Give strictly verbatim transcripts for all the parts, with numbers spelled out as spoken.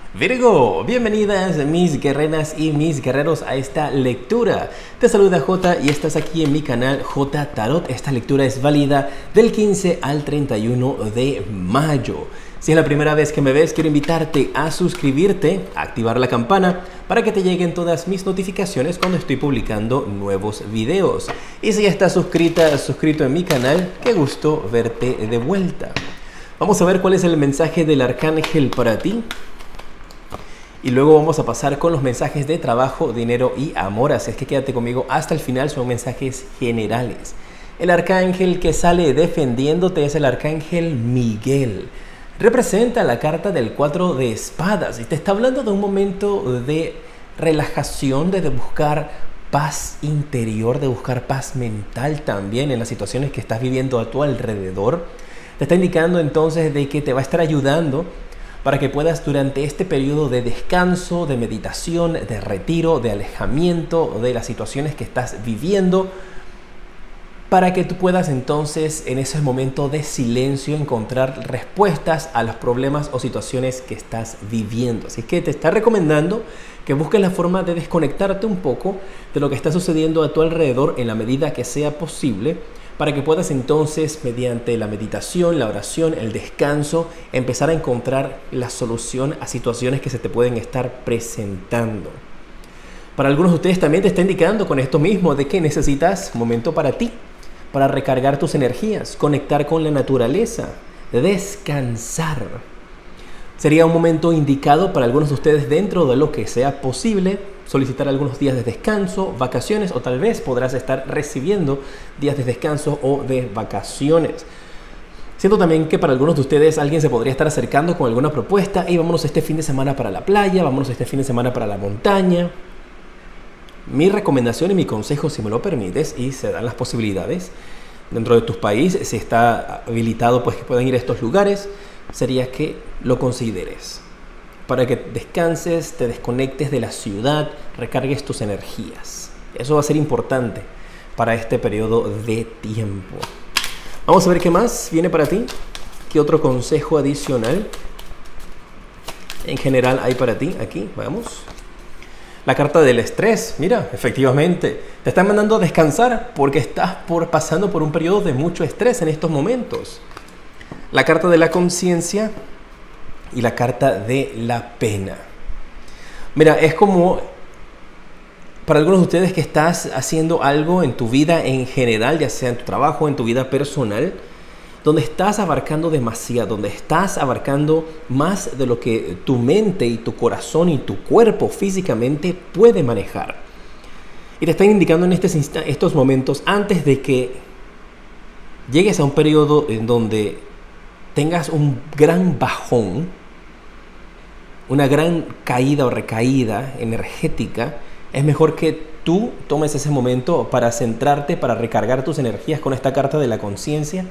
Virgo, bienvenidas mis guerreras y mis guerreros a esta lectura. Te saluda J y estás aquí en mi canal J Tarot. Esta lectura es válida del quince al treinta y uno de mayo. Si es la primera vez que me ves, quiero invitarte a suscribirte, a activar la campana para que te lleguen todas mis notificaciones cuando estoy publicando nuevos videos. Y si ya estás suscrita, suscrito en mi canal, qué gusto verte de vuelta. Vamos a ver cuál es el mensaje del arcángel para ti. Y luego vamos a pasar con los mensajes de trabajo, dinero y amor. Así es que quédate conmigo hasta el final, son mensajes generales. El arcángel que sale defendiéndote es el arcángel Miguel. Representa la carta del cuatro de espadas y te está hablando de un momento de relajación, de buscar paz interior, de buscar paz mental también en las situaciones que estás viviendo a tu alrededor. Te está indicando entonces de que te va a estar ayudando para que puedas durante este periodo de descanso, de meditación, de retiro, de alejamiento de las situaciones que estás viviendo, para que tú puedas entonces en ese momento de silencio encontrar respuestas a los problemas o situaciones que estás viviendo. Así que te está recomendando que busques la forma de desconectarte un poco de lo que está sucediendo a tu alrededor en la medida que sea posible, para que puedas entonces, mediante la meditación, la oración, el descanso, empezar a encontrar la solución a situaciones que se te pueden estar presentando. Para algunos de ustedes también te está indicando con esto mismo de que necesitas un momento para ti, para recargar tus energías, conectar con la naturaleza, descansar. Sería un momento indicado para algunos de ustedes, dentro de lo que sea posible, solicitar algunos días de descanso, vacaciones, o tal vez podrás estar recibiendo días de descanso o de vacaciones. Siento también que para algunos de ustedes alguien se podría estar acercando con alguna propuesta y vámonos este fin de semana para la playa, vámonos este fin de semana para la montaña. Mi recomendación y mi consejo, si me lo permites y se dan las posibilidades dentro de tus países, si está habilitado pues que puedan ir a estos lugares, sería que lo consideres para que descanses, te desconectes de la ciudad, recargues tus energías. Eso va a ser importante para este periodo de tiempo. Vamos a ver qué más viene para ti. ¿Qué otro consejo adicional en general hay para ti? Aquí, vamos. La carta del estrés. Mira, efectivamente, te están mandando a descansar porque estás por, pasando por un periodo de mucho estrés en estos momentos. La carta de la conciencia y la carta de la pena. Mira, es como para algunos de ustedes que estás haciendo algo en tu vida en general, ya sea en tu trabajo, en tu vida personal, donde estás abarcando demasiado, donde estás abarcando más de lo que tu mente y tu corazón y tu cuerpo físicamente puede manejar. Y te están indicando en estos, estos momentos, antes de que llegues a un periodo en donde tengas un gran bajón, una gran caída o recaída energética, es mejor que tú tomes ese momento para centrarte, para recargar tus energías con esta carta de la conciencia,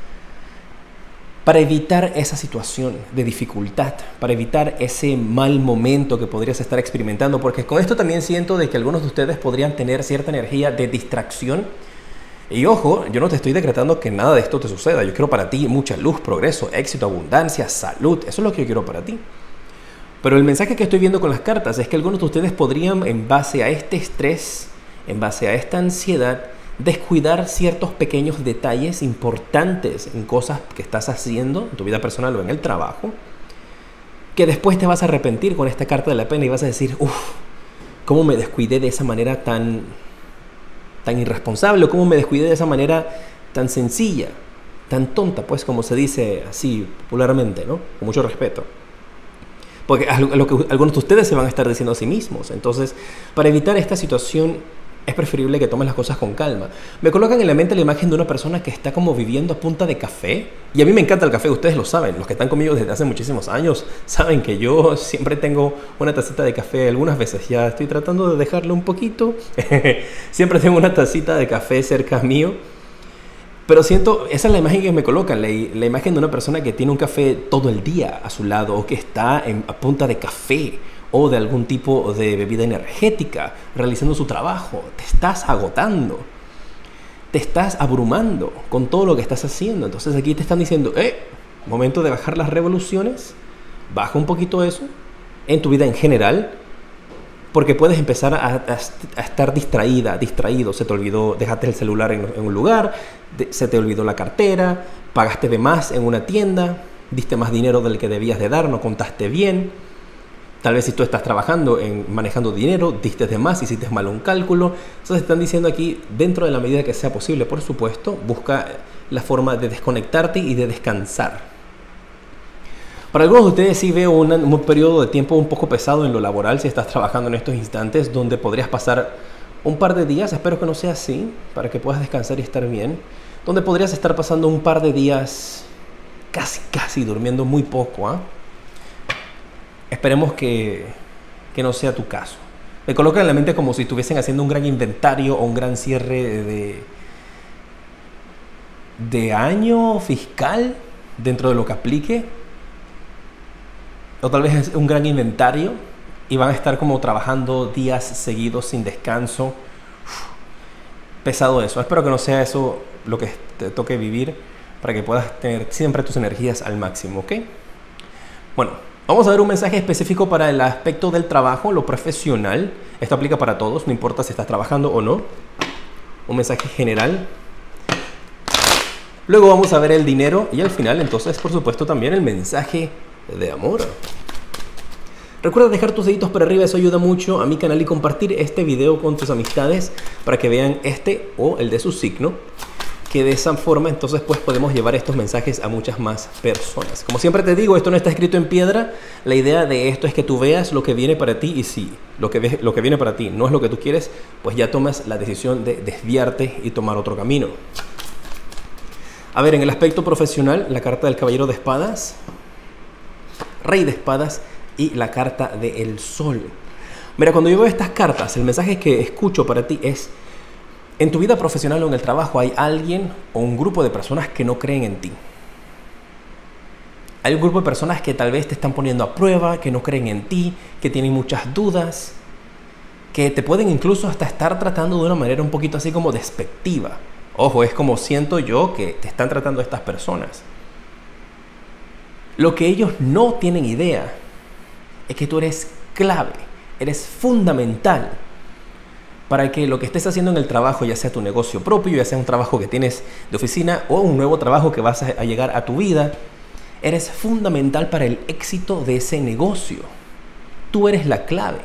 para evitar esa situación de dificultad, para evitar ese mal momento que podrías estar experimentando, porque con esto también siento de que algunos de ustedes podrían tener cierta energía de distracción. Y ojo, yo no te estoy decretando que nada de esto te suceda. Yo quiero para ti mucha luz, progreso, éxito, abundancia, salud. Eso es lo que yo quiero para ti. Pero el mensaje que estoy viendo con las cartas es que algunos de ustedes podrían, en base a este estrés, en base a esta ansiedad, descuidar ciertos pequeños detalles importantes en cosas que estás haciendo en tu vida personal o en el trabajo, que después te vas a arrepentir con esta carta de la pena y vas a decir, uff, ¿cómo me descuidé de esa manera tan... tan irresponsable, o cómo me descuidé de esa manera tan sencilla, tan tonta, pues, como se dice así popularmente, ¿no? Con mucho respeto. Porque es lo que algunos de ustedes se van a estar diciendo a sí mismos. Entonces, para evitar esta situación, es preferible que tomes las cosas con calma. Me colocan en la mente la imagen de una persona que está como viviendo a punta de café. Y a mí me encanta el café, ustedes lo saben. Los que están conmigo desde hace muchísimos años saben que yo siempre tengo una tacita de café. Algunas veces ya estoy tratando de dejarlo un poquito. Siempre tengo una tacita de café cerca mío. Pero siento, esa es la imagen que me colocan, la, la imagen de una persona que tiene un café todo el día a su lado, o que está en, a punta de café, o de algún tipo de bebida energética, realizando su trabajo. Te estás agotando, te estás abrumando con todo lo que estás haciendo. Entonces aquí te están diciendo, eh, momento de bajar las revoluciones, baja un poquito eso, en tu vida en general, porque puedes empezar a, a, a estar distraída, distraído. Se te olvidó, dejaste el celular en, en un lugar, de, se te olvidó la cartera, pagaste de más en una tienda, diste más dinero del que debías de dar, no contaste bien. Tal vez si tú estás trabajando en manejando dinero, diste de más, hiciste mal un cálculo. Entonces están diciendo aquí, dentro de la medida que sea posible, por supuesto, busca la forma de desconectarte y de descansar. Para algunos de ustedes sí veo una, un periodo de tiempo un poco pesado en lo laboral, si estás trabajando en estos instantes, donde podrías pasar un par de días, espero que no sea así, para que puedas descansar y estar bien, donde podrías estar pasando un par de días casi, casi durmiendo muy poco, ¿eh? Esperemos que, que no sea tu caso. Me coloca en la mente como si estuviesen haciendo un gran inventario o un gran cierre de, de año fiscal dentro de lo que aplique. O tal vez es un gran inventario y van a estar como trabajando días seguidos sin descanso. Uf, pesado eso. Espero que no sea eso lo que te toque vivir, para que puedas tener siempre tus energías al máximo, ¿ok? Bueno, vamos a ver un mensaje específico para el aspecto del trabajo, lo profesional. Esto aplica para todos, no importa si estás trabajando o no. Un mensaje general. Luego vamos a ver el dinero y al final, entonces, por supuesto, también el mensaje de amor. Recuerda dejar tus deditos para arriba, eso ayuda mucho a mi canal, y compartir este video con tus amistades para que vean este o el de su signo, que de esa forma entonces pues podemos llevar estos mensajes a muchas más personas. Como siempre te digo, esto no está escrito en piedra. La idea de esto es que tú veas lo que viene para ti, y si lo que, ves, lo que viene para ti no es lo que tú quieres, pues ya tomas la decisión de desviarte y tomar otro camino. A ver, en el aspecto profesional, la carta del Caballero de Espadas, Rey de Espadas y la carta del Sol. Mira, cuando yo veo estas cartas, el mensaje que escucho para ti es: en tu vida profesional o en el trabajo hay alguien o un grupo de personas que no creen en ti. Hay un grupo de personas que tal vez te están poniendo a prueba, que no creen en ti, que tienen muchas dudas, que te pueden incluso hasta estar tratando de una manera un poquito así como despectiva. Ojo, es como siento yo que te están tratando estas personas. Lo que ellos no tienen idea es que tú eres clave, eres fundamental para que lo que estés haciendo en el trabajo, ya sea tu negocio propio, ya sea un trabajo que tienes de oficina o un nuevo trabajo que vas a llegar a tu vida, eres fundamental para el éxito de ese negocio. Tú eres la clave.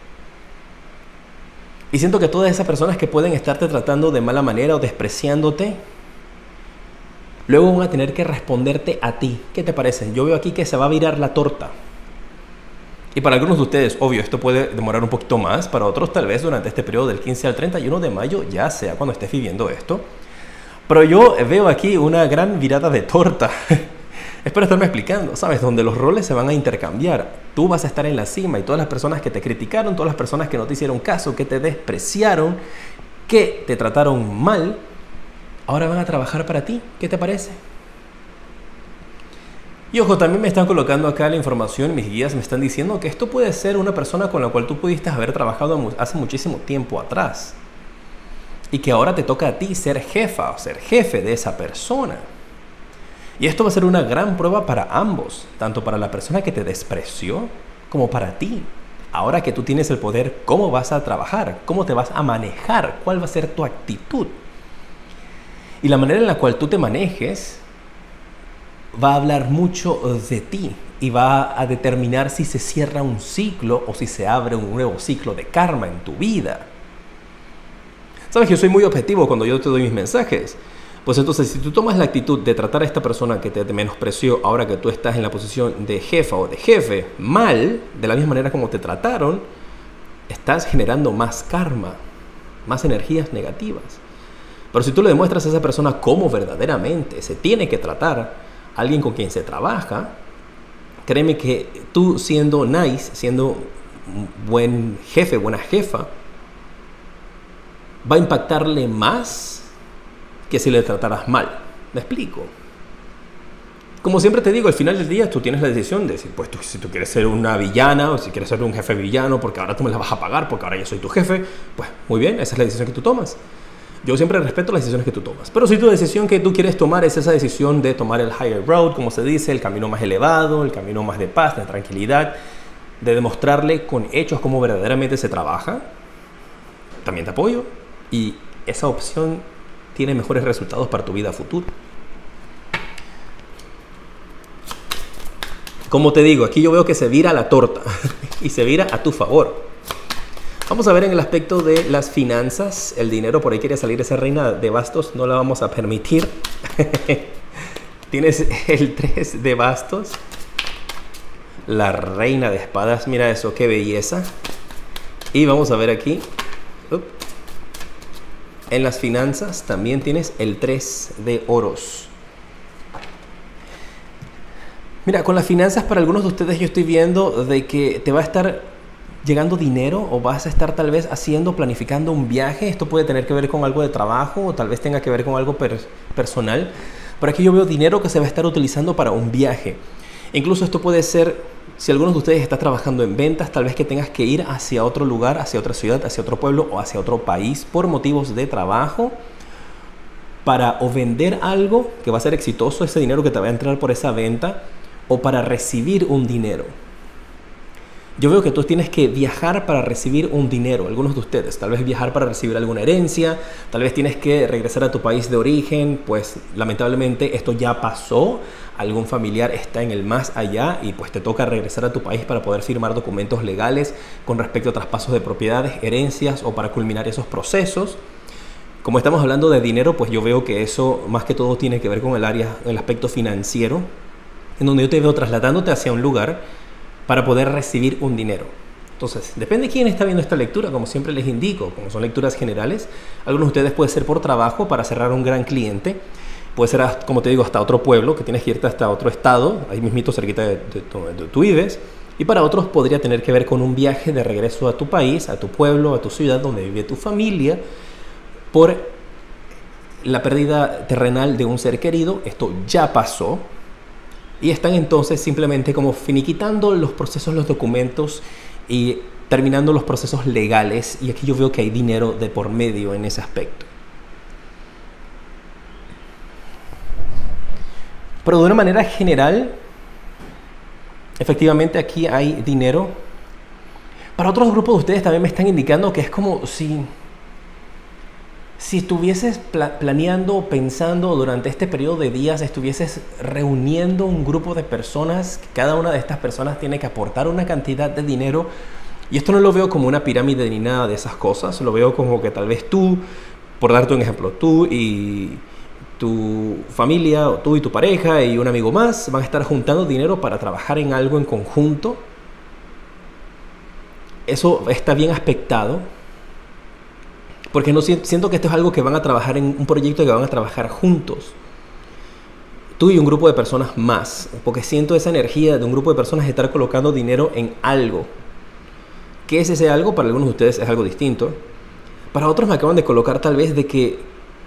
Y siento que todas esas personas que pueden estarte tratando de mala manera o despreciándote, luego van a tener que responderte a ti. ¿Qué te parece? Yo veo aquí que se va a virar la torta. Y para algunos de ustedes, obvio, esto puede demorar un poquito más. Para otros, tal vez durante este periodo del quince al treinta y uno de mayo, ya sea cuando estés viviendo esto. Pero yo veo aquí una gran virada de torta. Espero estarme explicando, ¿sabes? Donde los roles se van a intercambiar. Tú vas a estar en la cima y todas las personas que te criticaron, todas las personas que no te hicieron caso, que te despreciaron, que te trataron mal, ahora van a trabajar para ti. ¿Qué te parece? Y ojo, también me están colocando acá la información, mis guías me están diciendo que esto puede ser una persona con la cual tú pudiste haber trabajado hace muchísimo tiempo atrás. Y que ahora te toca a ti ser jefa o ser jefe de esa persona. Y esto va a ser una gran prueba para ambos, tanto para la persona que te despreció como para ti. Ahora que tú tienes el poder, ¿cómo vas a trabajar? ¿Cómo te vas a manejar? ¿Cuál va a ser tu actitud? Y la manera en la cual tú te manejes va a hablar mucho de ti y va a determinar si se cierra un ciclo o si se abre un nuevo ciclo de karma en tu vida. Sabes que yo soy muy objetivo cuando yo te doy mis mensajes. Pues entonces, si tú tomas la actitud de tratar a esta persona que te menospreció ahora que tú estás en la posición de jefa o de jefe mal, de la misma manera como te trataron, estás generando más karma, más energías negativas. Pero si tú le demuestras a esa persona cómo verdaderamente se tiene que tratar a alguien con quien se trabaja, créeme que tú siendo nice, siendo un buen jefe, buena jefa, va a impactarle más que si le trataras mal. ¿Me explico? Como siempre te digo, al final del día tú tienes la decisión de decir, pues tú, si tú quieres ser una villana o si quieres ser un jefe villano porque ahora tú me la vas a pagar porque ahora yo soy tu jefe, pues muy bien, esa es la decisión que tú tomas. Yo siempre respeto las decisiones que tú tomas. Pero si tu decisión que tú quieres tomar es esa decisión de tomar el higher road, como se dice, el camino más elevado, el camino más de paz, de tranquilidad, de demostrarle con hechos cómo verdaderamente se trabaja, también te apoyo. Y esa opción tiene mejores resultados para tu vida futura. Como te digo, aquí yo veo que se vira la torta y se vira a tu favor. Vamos a ver en el aspecto de las finanzas, el dinero. Por ahí quiere salir esa reina de bastos, no la vamos a permitir. Tienes el tres de bastos, la reina de espadas, mira eso, qué belleza. Y vamos a ver aquí, up, en las finanzas también tienes el tres de oros. Mira, con las finanzas para algunos de ustedes yo estoy viendo de que te va a estar llegando dinero o vas a estar tal vez haciendo, planificando un viaje. Esto puede tener que ver con algo de trabajo o tal vez tenga que ver con algo per personal. Por aquí yo veo dinero que se va a estar utilizando para un viaje. Incluso esto puede ser, si algunos de ustedes está trabajando en ventas, tal vez que tengas que ir hacia otro lugar, hacia otra ciudad, hacia otro pueblo o hacia otro país por motivos de trabajo para o vender algo que va a ser exitoso, ese dinero que te va a entrar por esa venta, o para recibir un dinero. Yo veo que tú tienes que viajar para recibir un dinero, algunos de ustedes, tal vez viajar para recibir alguna herencia, tal vez tienes que regresar a tu país de origen, pues lamentablemente esto ya pasó, algún familiar está en el más allá y pues te toca regresar a tu país para poder firmar documentos legales con respecto a traspasos de propiedades, herencias o para culminar esos procesos. Como estamos hablando de dinero, pues yo veo que eso más que todo tiene que ver con el área, el aspecto financiero, en donde yo te veo trasladándote hacia un lugar para poder recibir un dinero. Entonces, depende de quién está viendo esta lectura, como siempre les indico, como son lecturas generales, algunos de ustedes puede ser por trabajo para cerrar un gran cliente, puede ser, como te digo, hasta otro pueblo, que tienes que irte hasta otro estado, ahí mismito cerquita de, de, de, de tu vives, y para otros podría tener que ver con un viaje de regreso a tu país, a tu pueblo, a tu ciudad donde vive tu familia, por la pérdida terrenal de un ser querido. Esto ya pasó. Y están entonces simplemente como finiquitando los procesos, los documentos y terminando los procesos legales. Y aquí yo veo que hay dinero de por medio en ese aspecto. Pero de una manera general, efectivamente aquí hay dinero. Para otros grupos de ustedes también me están indicando que es como si... Si estuvieses pla planeando o pensando durante este periodo de días, estuvieses reuniendo un grupo de personas, cada una de estas personas tiene que aportar una cantidad de dinero, y esto no lo veo como una pirámide ni nada de esas cosas, lo veo como que tal vez tú, por darte un ejemplo, tú y tu familia, o tú y tu pareja y un amigo más van a estar juntando dinero para trabajar en algo en conjunto. Eso está bien aspectado. Porque no siento que esto es algo que van a trabajar en un proyecto que van a trabajar juntos. Tú y un grupo de personas más. Porque siento esa energía de un grupo de personas de estar colocando dinero en algo. ¿Qué es ese algo? Para algunos de ustedes es algo distinto. Para otros me acaban de colocar tal vez de que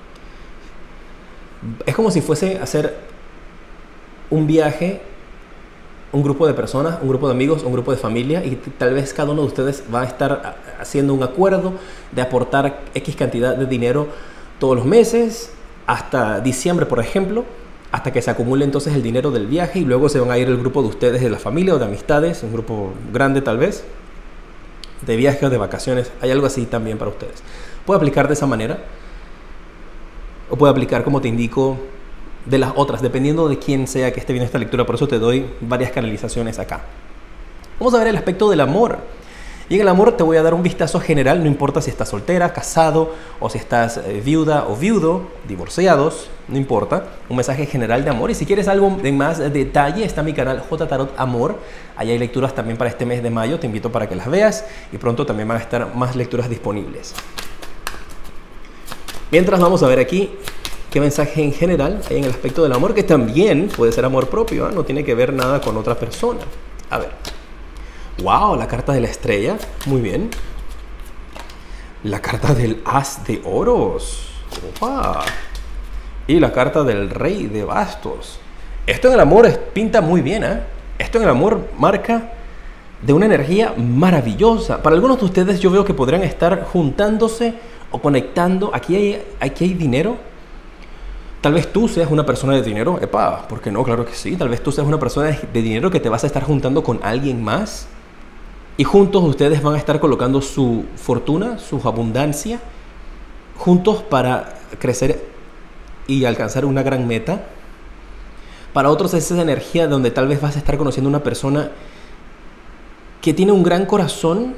es como si fuese a hacer un viaje, un grupo de personas, un grupo de amigos, un grupo de familia, y tal vez cada uno de ustedes va a estar haciendo un acuerdo de aportar X cantidad de dinero todos los meses, hasta diciembre, por ejemplo, hasta que se acumule entonces el dinero del viaje, y luego se van a ir el grupo de ustedes de la familia o de amistades, un grupo grande tal vez, de viaje o de vacaciones. Hay algo así también para ustedes. Puede aplicar de esa manera, o puede aplicar, como te indico, de las otras, dependiendo de quién sea que esté viendo esta lectura. Por eso te doy varias canalizaciones acá. Vamos a ver el aspecto del amor. Y en el amor te voy a dar un vistazo general, no importa si estás soltera, casado, o si estás eh, viuda o viudo, divorciados, no importa. Un mensaje general de amor. Y si quieres algo de más detalle, está mi canal J Tarot Amor. Ahí hay lecturas también para este mes de mayo, te invito para que las veas. Y pronto también van a estar más lecturas disponibles. Mientras, vamos a ver aquí qué mensaje en general hay en el aspecto del amor, que también puede ser amor propio, ¿eh? No tiene que ver nada con otra persona. A ver. Wow, la carta de la estrella. Muy bien. La carta del as de oros. Opa. Y la carta del rey de bastos. Esto en el amor es, pinta muy bien, ¿eh? Esto en el amor marca de una energía maravillosa. Para algunos de ustedes yo veo que podrían estar juntándose o conectando. Aquí hay, aquí hay dinero. Tal vez tú seas una persona de dinero. Epa, ¿por qué no? Claro que sí. Tal vez tú seas una persona de dinero que te vas a estar juntando con alguien más. Y juntos ustedes van a estar colocando su fortuna, su abundancia, juntos para crecer y alcanzar una gran meta. Para otros es esa energía donde tal vez vas a estar conociendo una persona que tiene un gran corazón,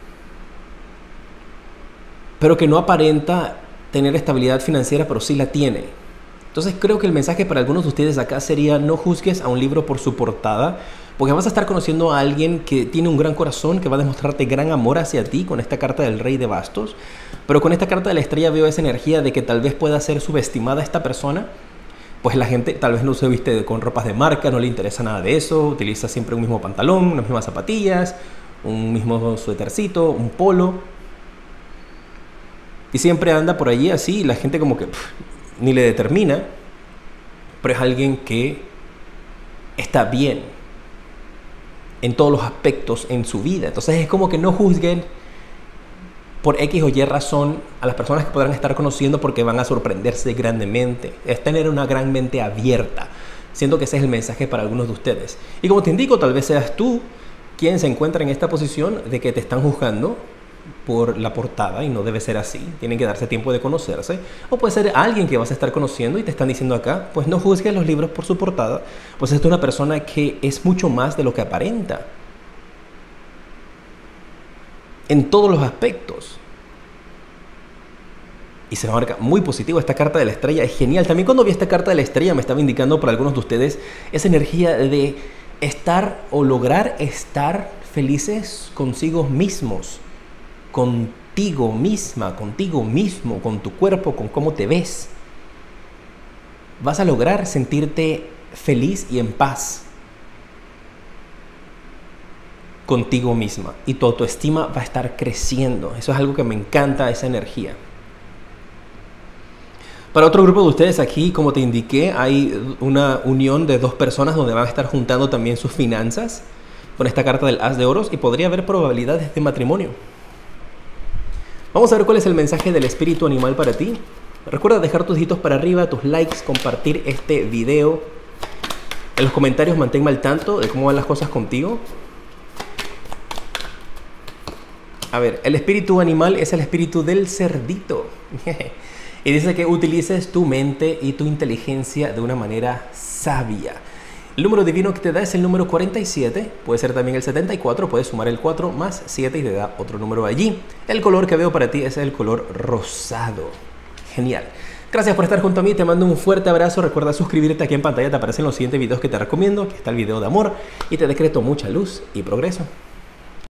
pero que no aparenta tener estabilidad financiera, pero sí la tiene. Entonces creo que el mensaje para algunos de ustedes acá sería: no juzgues a un libro por su portada, porque vas a estar conociendo a alguien que tiene un gran corazón, que va a demostrarte gran amor hacia ti con esta carta del Rey de Bastos. Pero con esta carta de la Estrella veo esa energía de que tal vez pueda ser subestimada esta persona. Pues la gente tal vez no se viste con ropas de marca, no le interesa nada de eso, utiliza siempre un mismo pantalón, unas mismas zapatillas, un mismo suétercito, un polo. Y siempre anda por allí así, y la gente como que pff, ni le determina, pero es alguien que está bien en todos los aspectos en su vida. Entonces es como que no juzguen por X o Y razón a las personas que podrán estar conociendo, porque van a sorprenderse grandemente. Es tener una gran mente abierta. Siento que ese es el mensaje para algunos de ustedes. Y como te indico, tal vez seas tú quien se encuentra en esta posición de que te están juzgando por la portada, y no debe ser así. Tienen que darse tiempo de conocerse. O puede ser alguien que vas a estar conociendo y te están diciendo acá: pues no juzgues los libros por su portada, pues es una persona que es mucho más de lo que aparenta en todos los aspectos. Y se marca muy positivo. Esta carta de la Estrella es genial. También cuando vi esta carta de la Estrella me estaba indicando para algunos de ustedes esa energía de estar o lograr estar felices consigo mismos, contigo misma, contigo mismo, con tu cuerpo, con cómo te ves. Vas a lograr sentirte feliz y en paz contigo misma, y tu autoestima va a estar creciendo. Eso es algo que me encanta, esa energía. Para otro grupo de ustedes aquí, como te indiqué, hay una unión de dos personas donde van a estar juntando también sus finanzas con esta carta del As de Oros, y podría haber probabilidades de matrimonio. Vamos a ver cuál es el mensaje del espíritu animal para ti. Recuerda dejar tus deditos para arriba, tus likes, compartir este video. En los comentarios manténme al tanto de cómo van las cosas contigo. A ver, el espíritu animal es el espíritu del cerdito. Y dice que utilices tu mente y tu inteligencia de una manera sabia. El número divino que te da es el número cuarenta y siete, puede ser también el setenta y cuatro, puedes sumar el cuatro más siete y te da otro número allí. El color que veo para ti es el color rosado. Genial. Gracias por estar junto a mí, te mando un fuerte abrazo. Recuerda suscribirte, aquí en pantalla te aparecen los siguientes videos que te recomiendo. Aquí está el video de amor y te decreto mucha luz y progreso.